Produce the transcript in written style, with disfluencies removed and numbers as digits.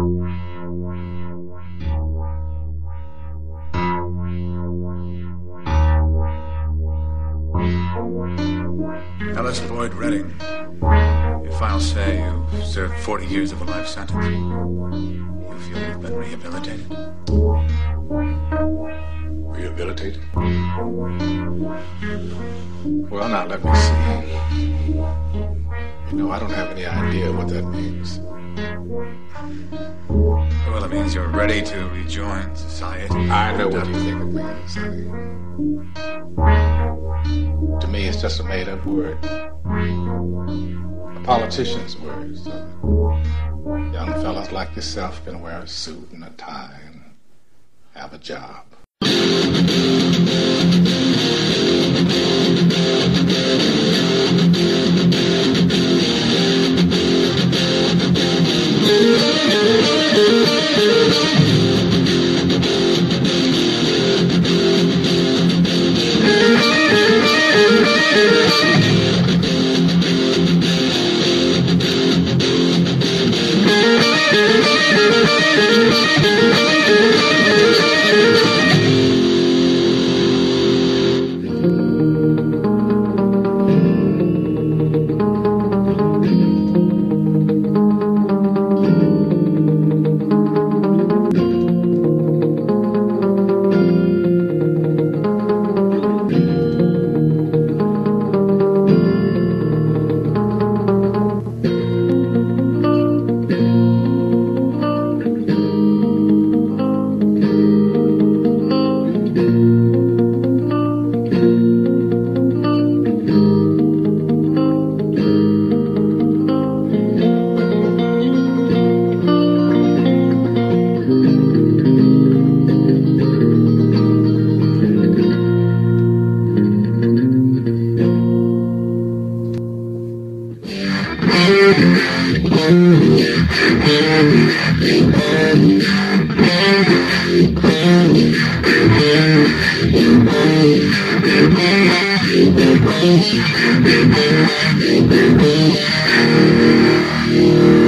Ellis Boyd Redding, your final say, you've served 40 years of a life sentence. You feel you've been rehabilitated? Rehabilitated? Well, now, let me see. You know, I don't have any idea what that means. Well, it means you're ready to rejoin society. I know what you think it means, honey. To me, it's just a made-up word. A politician's word. So young fellas like yourself can wear a suit and a tie and have a job. Thank you.